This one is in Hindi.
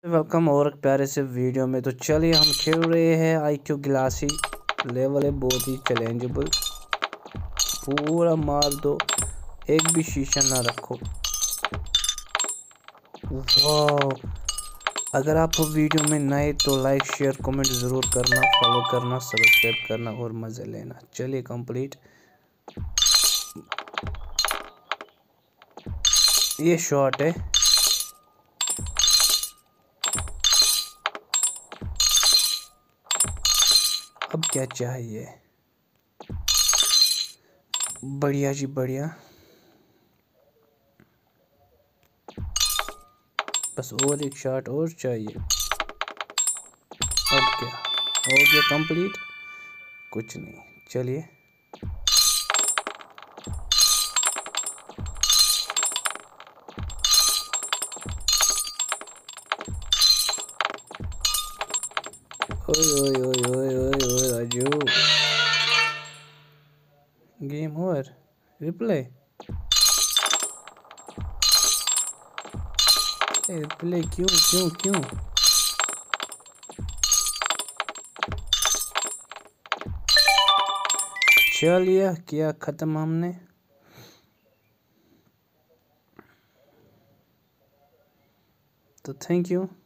वेलकम और एक प्यारे से वीडियो में। तो चलिए हम खेल रहे हैं IQ ग्लासी लेवल है, बहुत ही चैलेंजेबल। पूरा मार दो, एक भी शीशा ना रखो। वाह! अगर आप वीडियो में नए तो लाइक शेयर कमेंट ज़रूर करना, फॉलो करना, सब्सक्राइब करना और मज़े लेना। चलिए कंप्लीट। ये शॉट है। अब क्या चाहिए? बढ़िया जी बढ़िया। बस और एक शॉट और चाहिए। अब क्या हो गया कंप्लीट? कुछ नहीं। चलिए ओए ओए ओए ओए ओए ओए Raju, game over. Replay replay क्यों क्यों क्यों? चलिए किया ख़त्म हमने। तो थैंक यू।